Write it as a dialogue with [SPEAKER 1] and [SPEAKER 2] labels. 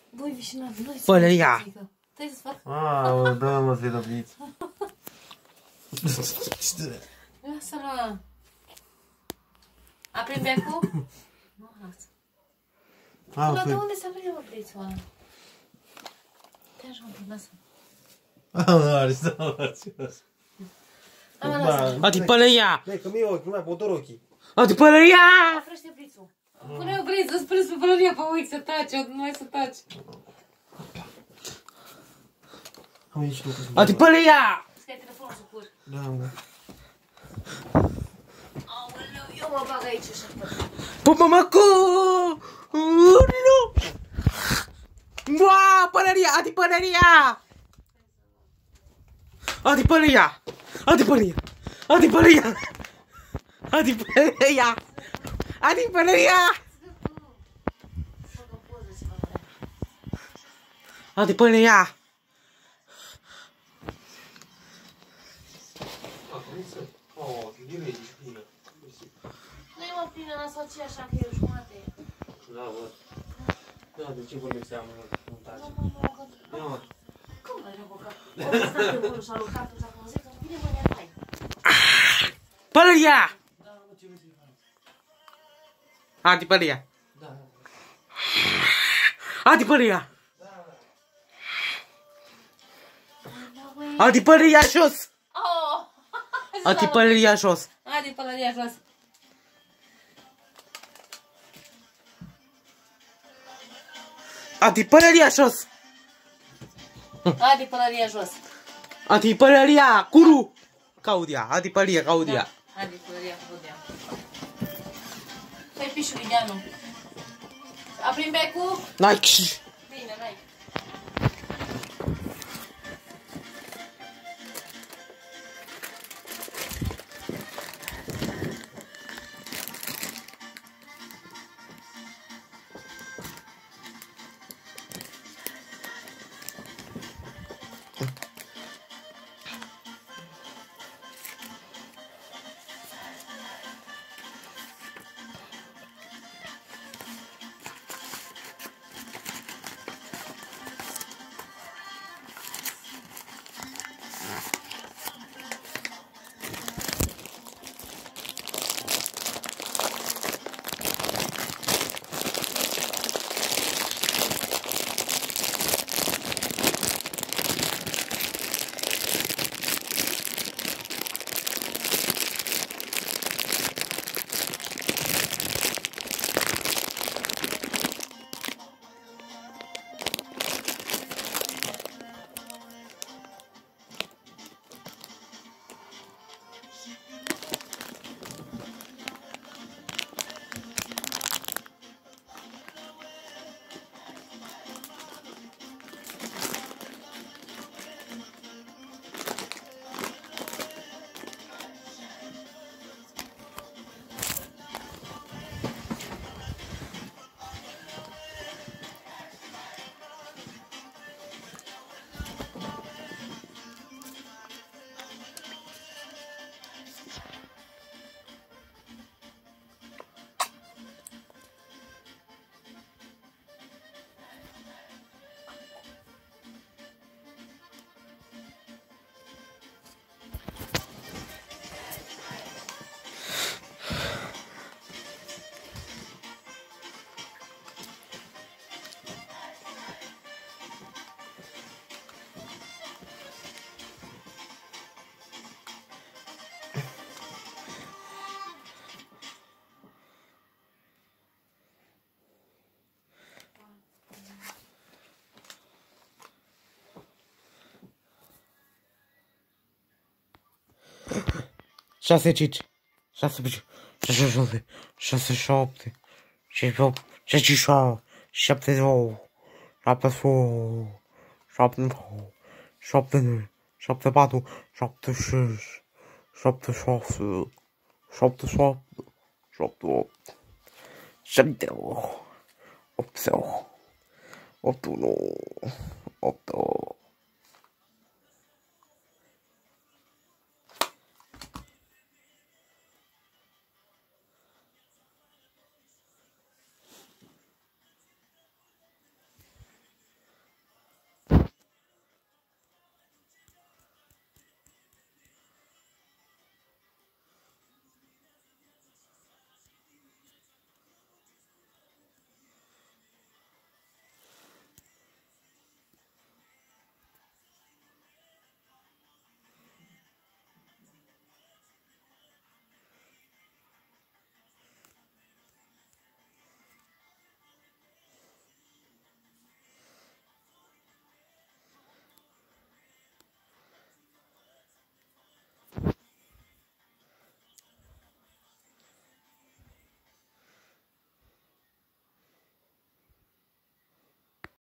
[SPEAKER 1] Voi vișinat, noi
[SPEAKER 2] Pălăria!
[SPEAKER 1] Stai să fac.
[SPEAKER 3] Aaa, dă-mă să-i răbliți.
[SPEAKER 1] Lasă-l. Aprind becul? Nu, lasă. Dar de unde să aprinde, mă, prețul ăla? Te ajut, lasă.
[SPEAKER 2] Adi pălăria!
[SPEAKER 3] Băi, că mi-e ochi, nu mai pot doar ochii.
[SPEAKER 2] Adi pălăria!
[SPEAKER 1] Afrește brițul. Pune-o brițul, îți prins pe pălăria pe ochi să taci, nu mai să taci.
[SPEAKER 3] Am aici lucruri.
[SPEAKER 2] Adi pălăria!
[SPEAKER 1] Stai telefonul să pur.
[SPEAKER 3] Da, mă.
[SPEAKER 1] Aoleu, eu mă bag aici așa.
[SPEAKER 2] Pupă-mă cu... Nu! Mua, pălăria! Adi pălăria! Adi pălăria! Adi pălăria! Adi pălăria! Adi pălăria! Adi pălăria! Adi pălăria!
[SPEAKER 1] Nu-i mă plină, n-ați face așa că e o jumătate.
[SPEAKER 3] Da, bă. Da, de ce vorbim seama, nu taci?
[SPEAKER 1] Nu, mă, cum mă joc că? O să stai pe bunul și-a lucrat și acum zic că vine mă ne-ai.
[SPEAKER 2] Pălăria!
[SPEAKER 3] Da, mă, ce vrei să-i faci?
[SPEAKER 2] Adi pălăria!
[SPEAKER 3] Da.
[SPEAKER 2] Adi pălăria! Adi pălăria jos! Adi pălăria jos!
[SPEAKER 1] Adi pălăria jos.
[SPEAKER 2] Adi pălăria jos!
[SPEAKER 1] Adi pălăria jos.
[SPEAKER 2] Adi pălăria! Curu! Caudia! Adi pălăria! Caudia!
[SPEAKER 1] Adi pălăria caudia. Fă-i pișul Ileanu. Aprind becul?
[SPEAKER 2] Nike!
[SPEAKER 1] Bine, n-ai.
[SPEAKER 2] Șase cici, 6 pici, 6 șase, 6 7, 6 8, 6 7, 7 9, 7 8, 7 9, 7 7 4, 7 6, 7 6, 7 7, 7 8, 7 8, 8 8, 8 1, 8 2.